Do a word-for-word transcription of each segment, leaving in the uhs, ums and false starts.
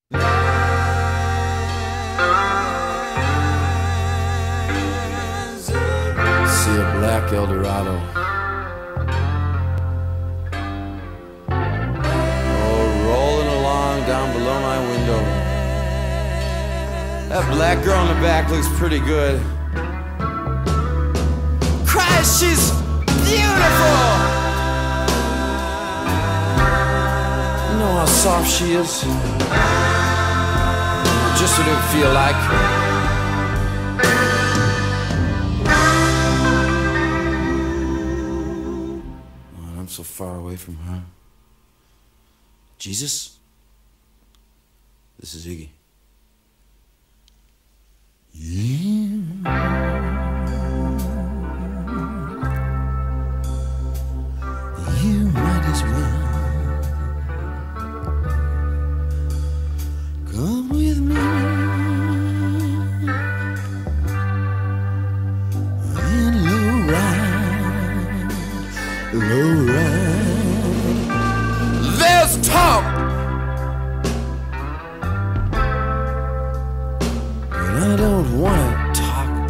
See a black Eldorado. Oh, rolling along down below my window. That black girl in the back looks pretty good. Christ, she's beautiful! You know how soft she is? Just what it would feel like. Oh, I'm so far away from her. Jesus? This is Iggy. Yeah. You might as well come with me and low ride, low ride. There's talk, but I don't want to talk.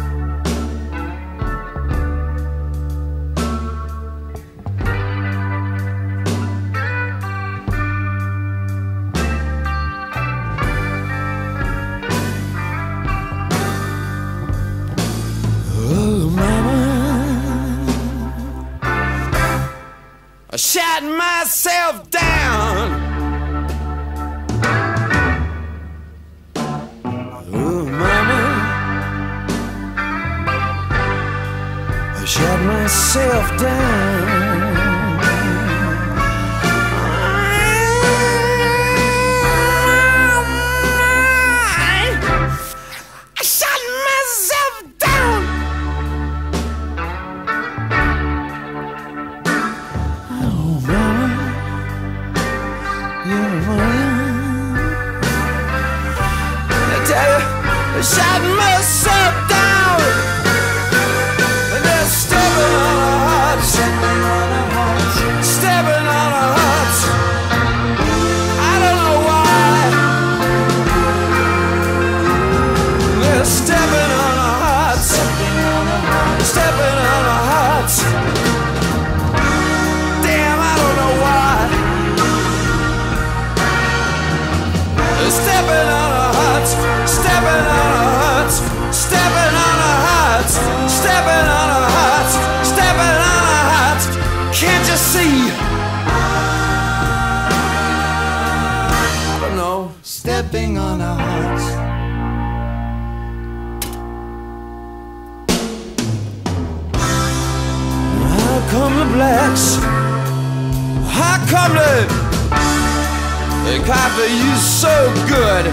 I shot myself down. Oh, mama, I shot myself down. I shot myself down. I shot myself down, and they're stepping on a heart, stepping on a heart, stepping on a heart. I don't know why. They're stepping on a heart, stepping on a heart, stepping on a heart. Damn, I don't know why. They're stepping on a heart, stepping on a heart, stepping on a heart, stepping on a heart, stepping on a heart. Can't you see? I don't know, stepping on a heart. How come the blacks? How come they they copy you so good?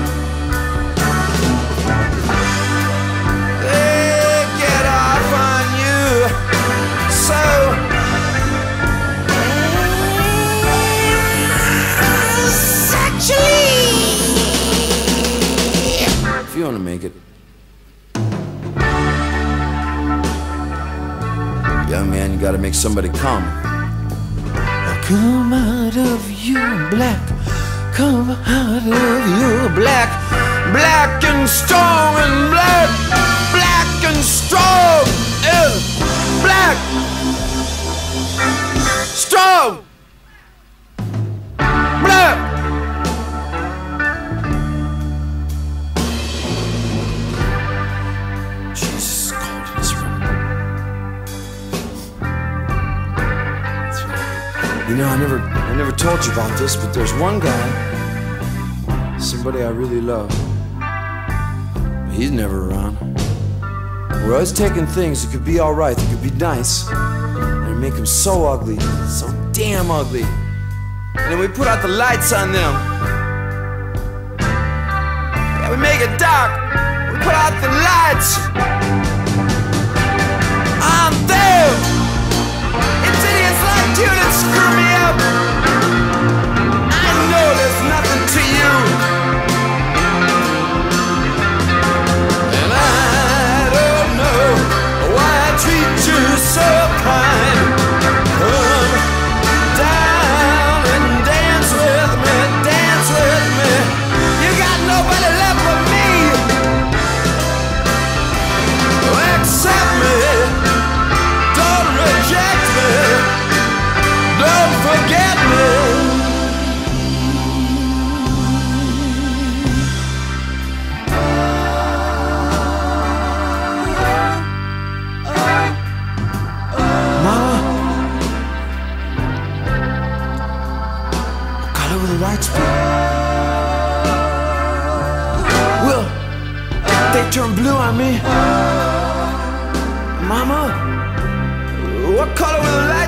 If you want to make it, young man, you gotta make somebody come. Come out of your black, come out of your black, black and strong and black, black and strong and black, strong, black. You know, I never, I never told you about this, but there's one guy, somebody I really love. He's never around. We're always taking things that could be all right, that could be nice, and make them so ugly, so damn ugly. And then we put out the lights on them. Yeah, we make it dark. We put out the lights on them. It's idiots like you that screw me up. I know there's nothing to you, and I don't know why I treat you so kind. Come down and dance with me, dance with me. You got turn blue on me. Mama, what color will the light